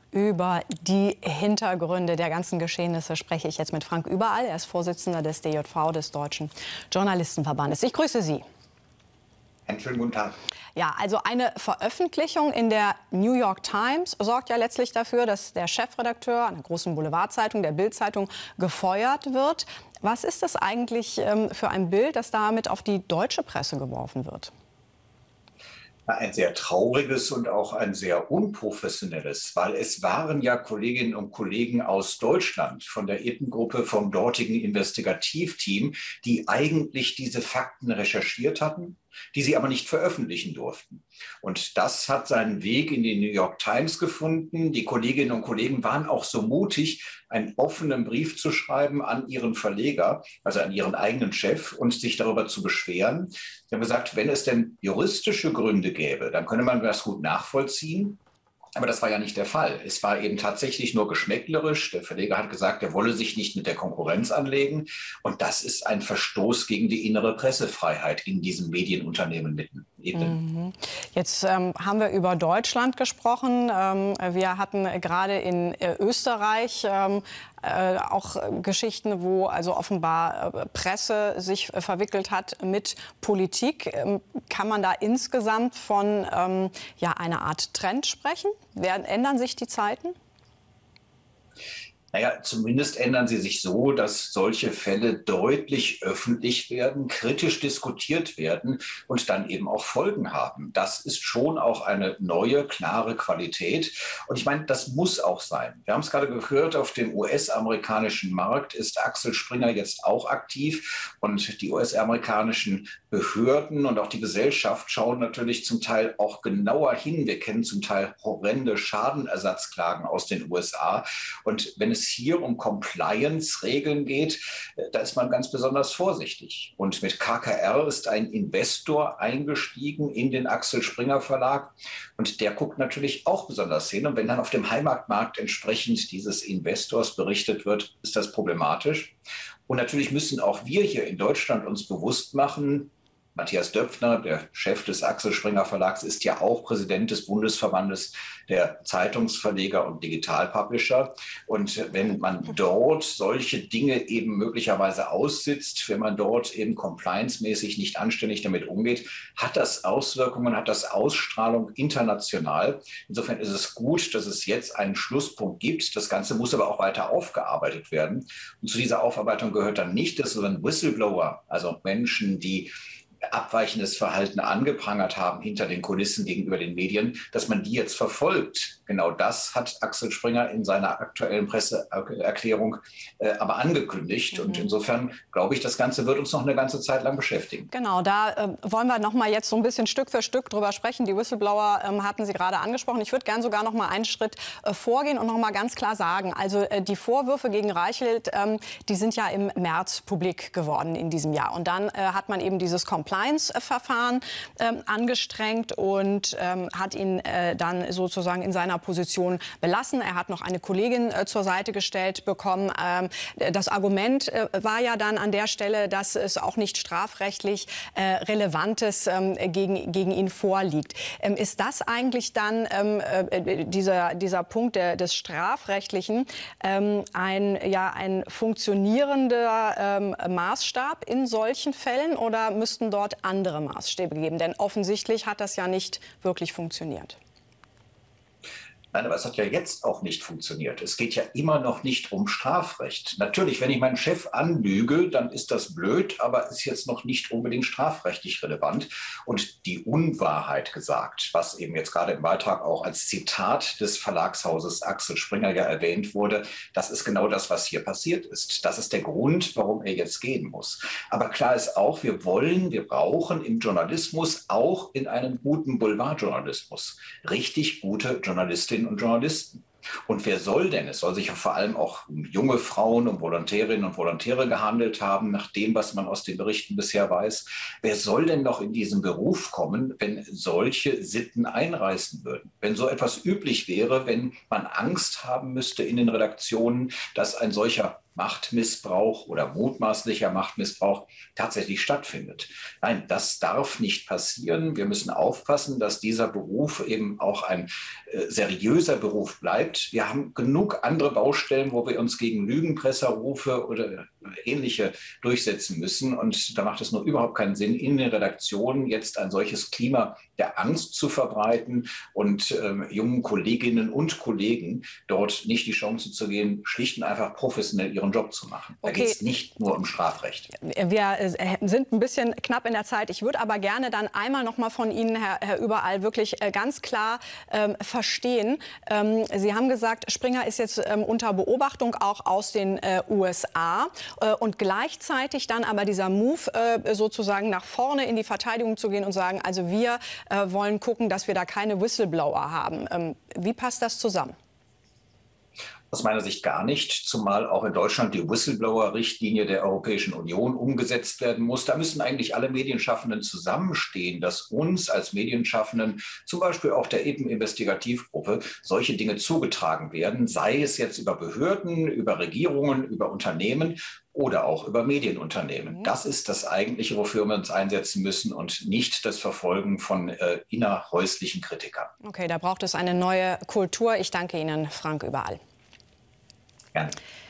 Über die Hintergründe der ganzen Geschehnisse spreche ich jetzt mit Frank Überall. Er ist Vorsitzender des DJV, des Deutschen Journalistenverbandes. Ich grüße Sie. Einen schönen guten Tag. Ja, also eine Veröffentlichung in der New York Times sorgt ja letztlich dafür, dass der Chefredakteur einer großen Boulevardzeitung, der Bild-Zeitung, gefeuert wird. Was ist das eigentlich für ein Bild, das damit auf die deutsche Presse geworfen wird? Ein sehr trauriges und auch ein sehr unprofessionelles, weil es waren ja Kolleginnen und Kollegen aus Deutschland von der Epen-Gruppe, vom dortigen Investigativteam, die eigentlich diese Fakten recherchiert hatten, die sie aber nicht veröffentlichen durften. Und das hat seinen Weg in die New York Times gefunden. Die Kolleginnen und Kollegen waren auch so mutig, einen offenen Brief zu schreiben an ihren Verleger, also an ihren eigenen Chef, und sich darüber zu beschweren. Sie haben gesagt, wenn es denn juristische Gründe gäbe, dann könne man das gut nachvollziehen. Aber das war ja nicht der Fall. Es war eben tatsächlich nur geschmäcklerisch. Der Verleger hat gesagt, er wolle sich nicht mit der Konkurrenz anlegen. Und das ist ein Verstoß gegen die innere Pressefreiheit in diesem Medienunternehmen mitten. Jetzt haben wir über Deutschland gesprochen. Wir hatten gerade in Österreich auch Geschichten, wo also offenbar Presse sich verwickelt hat mit Politik. Kann man da insgesamt von ja, einer Art Trend sprechen? Ändern sich die Zeiten? Naja, zumindest ändern sie sich so, dass solche Fälle deutlich öffentlich werden, kritisch diskutiert werden und dann eben auch Folgen haben. Das ist schon auch eine neue, klare Qualität. Und ich meine, das muss auch sein. Wir haben es gerade gehört, auf dem US-amerikanischen Markt ist Axel Springer jetzt auch aktiv. Und die US-amerikanischen Behörden und auch die Gesellschaft schauen natürlich zum Teil auch genauer hin. Wir kennen zum Teil horrende Schadenersatzklagen aus den USA. Und wenn es hier um Compliance-Regeln geht, da ist man ganz besonders vorsichtig. Und mit KKR ist ein Investor eingestiegen in den Axel Springer Verlag. Und der guckt natürlich auch besonders hin. Und wenn dann auf dem Heimatmarkt entsprechend dieses Investors berichtet wird, ist das problematisch. Und natürlich müssen auch wir hier in Deutschland uns bewusst machen, Matthias Döpfner, der Chef des Axel Springer Verlags, ist ja auch Präsident des Bundesverbandes der Zeitungsverleger und Digitalpublisher. Und wenn man dort solche Dinge eben möglicherweise aussitzt, wenn man dort eben compliance-mäßig nicht anständig damit umgeht, hat das Auswirkungen, hat das Ausstrahlung international. Insofern ist es gut, dass es jetzt einen Schlusspunkt gibt. Das Ganze muss aber auch weiter aufgearbeitet werden. Und zu dieser Aufarbeitung gehört dann nicht, dass so ein Whistleblower, also Menschen, die abweichendes Verhalten angeprangert haben hinter den Kulissen gegenüber den Medien, dass man die jetzt verfolgt. Genau das hat Axel Springer in seiner aktuellen Presseerklärung aber angekündigt. Und insofern glaube ich, das Ganze wird uns noch eine ganze Zeit lang beschäftigen. Genau, da wollen wir noch mal jetzt so ein bisschen Stück für Stück drüber sprechen. Die Whistleblower hatten Sie gerade angesprochen. Ich würde gern sogar noch mal einen Schritt vorgehen und noch mal ganz klar sagen, also die Vorwürfe gegen Reichelt, die sind ja im März publik geworden in diesem Jahr. Und dann hat man eben dieses Compliance-Verfahren angestrengt und hat ihn dann sozusagen in seiner Position belassen. Er hat noch eine Kollegin zur Seite gestellt bekommen. Das Argument war ja dann an der Stelle, dass es auch nicht strafrechtlich Relevantes gegen ihn vorliegt. Ist das eigentlich dann dieser Punkt des Strafrechtlichen ein funktionierender Maßstab in solchen Fällen oder müssten dort andere Maßstäbe geben? Denn offensichtlich hat das ja nicht wirklich funktioniert. Nein, aber es hat ja jetzt auch nicht funktioniert. Es geht ja immer noch nicht um Strafrecht. Natürlich, wenn ich meinen Chef anlüge, dann ist das blöd, aber ist jetzt noch nicht unbedingt strafrechtlich relevant. Und die Unwahrheit gesagt, was eben jetzt gerade im Beitrag auch als Zitat des Verlagshauses Axel Springer ja erwähnt wurde, das ist genau das, was hier passiert ist. Das ist der Grund, warum er jetzt gehen muss. Aber klar ist auch, wir brauchen im Journalismus, auch in einem guten Boulevardjournalismus, richtig gute Journalistinnen und Journalisten. Und wer soll denn? Es soll sich ja vor allem auch um junge Frauen, um Volontärinnen und Volontäre gehandelt haben, nach dem, was man aus den Berichten bisher weiß. Wer soll denn noch in diesen Beruf kommen, wenn solche Sitten einreißen würden? Wenn so etwas üblich wäre, wenn man Angst haben müsste in den Redaktionen, dass ein solcher Machtmissbrauch oder mutmaßlicher Machtmissbrauch tatsächlich stattfindet. Nein, das darf nicht passieren. Wir müssen aufpassen, dass dieser Beruf eben auch ein seriöser Beruf bleibt. Wir haben genug andere Baustellen, wo wir uns gegen Lügenpresserrufe oder ähnliche durchsetzen müssen. Und da macht es nur überhaupt keinen Sinn, in den Redaktionen jetzt ein solches Klima der Angst zu verbreiten und jungen Kolleginnen und Kollegen dort nicht die Chance zu geben, schlicht und einfach professionell ihren Job zu machen. Da geht es nicht nur um Strafrecht. Wir sind ein bisschen knapp in der Zeit. Ich würde aber gerne dann einmal noch mal von Ihnen, Herr Überall, wirklich ganz klar verstehen. Sie haben gesagt, Springer ist jetzt unter Beobachtung auch aus den USA und gleichzeitig dann aber dieser Move sozusagen nach vorne in die Verteidigung zu gehen und sagen, also wir wollen gucken, dass wir da keine Whistleblower haben. Wie passt das zusammen? Aus meiner Sicht gar nicht, zumal auch in Deutschland die Whistleblower-Richtlinie der Europäischen Union umgesetzt werden muss. Da müssen eigentlich alle Medienschaffenden zusammenstehen, dass uns als Medienschaffenden, zum Beispiel auch der EPEN-Investigativgruppe, solche Dinge zugetragen werden, sei es jetzt über Behörden, über Regierungen, über Unternehmen oder auch über Medienunternehmen. Das ist das Eigentliche, wofür wir uns einsetzen müssen und nicht das Verfolgen von innerhäuslichen Kritikern. Okay, da braucht es eine neue Kultur. Ich danke Ihnen, Frank Überall. Gerne.